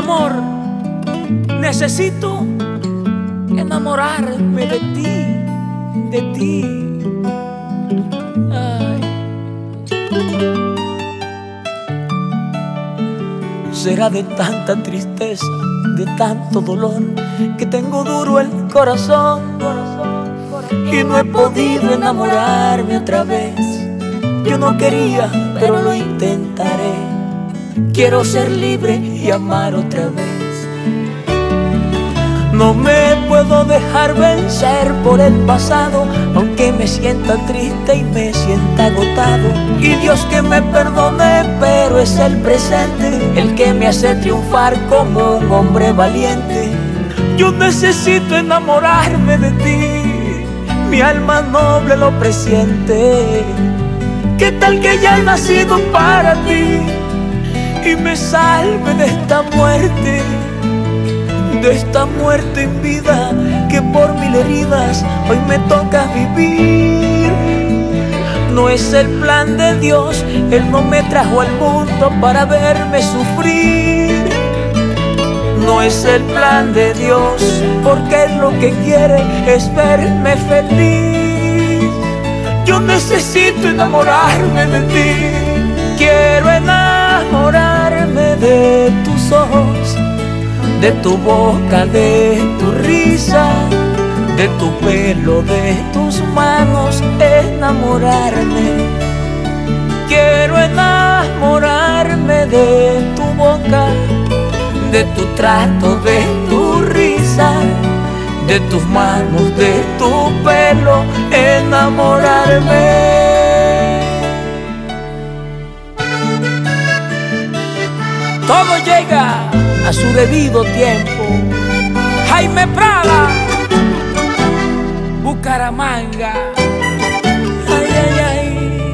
amor, necesito enamorarme de ti. Ay. Será de tanta tristeza, de tanto dolor, que tengo duro el corazón y no he podido enamorarme otra vez. Yo no quería, pero lo intentaré. Quiero ser libre y amar otra vez. No me puedo dejar vencer por el pasado, aunque me sienta triste y me sienta agotado. Y Dios que me perdone, pero es el presente el que me hace triunfar como un hombre valiente. Yo necesito enamorarme de ti, mi alma noble lo presiente. ¿Qué tal que ya he nacido para ti y me salve de esta muerte? De esta muerte en vida, que por mil heridas hoy me toca vivir. No es el plan de Dios, Él no me trajo al mundo para verme sufrir. No es el plan de Dios, porque Él lo que quiere es verme feliz. Yo necesito enamorarme de ti, quiero enamorarme de tus ojos, de tu boca, de tu risa, de tu pelo, de tus manos, enamorarme. Quiero enamorarme de tu boca, de tu trato, de tu risa, de tus manos, de tu pelo, enamorarme. Todo llega a su debido tiempo. Jaime Prada, Bucaramanga. Ay, ay, ay.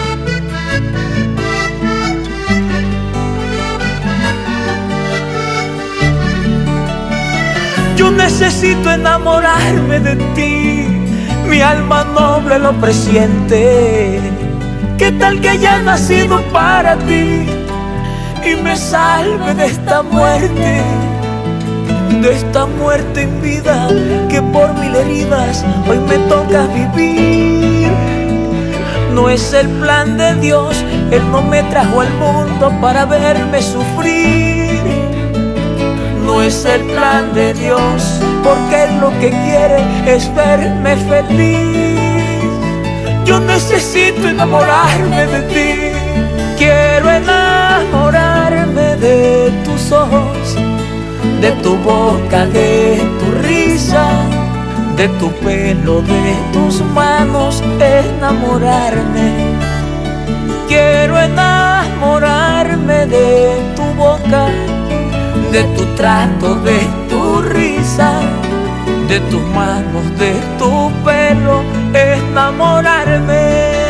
Yo necesito enamorarme de ti, mi alma noble lo presiente. ¿Qué tal que ya he nacido para ti y me salve de esta muerte? De esta muerte en vida, que por mil heridas hoy me toca vivir. No es el plan de Dios, Él no me trajo al mundo para verme sufrir. No es el plan de Dios, porque Él lo que quiere es verme feliz. Yo necesito enamorarme de ti, quiero enamorarme de tus ojos, de tu boca, de tu risa, de tu pelo, de tus manos, enamorarme. Quiero enamorarme de tu boca, de tu trato, de tu risa, de tus manos, de tu pelo, enamorarme.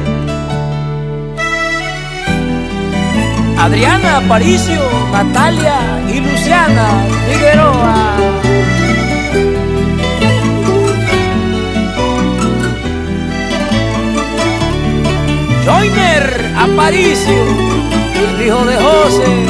Adriana Aparicio, Natalia y Luciana Figueroa. Joyner Aparicio, el hijo de José.